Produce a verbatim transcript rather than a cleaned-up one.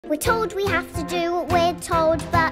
We're told we have to do what we're told, but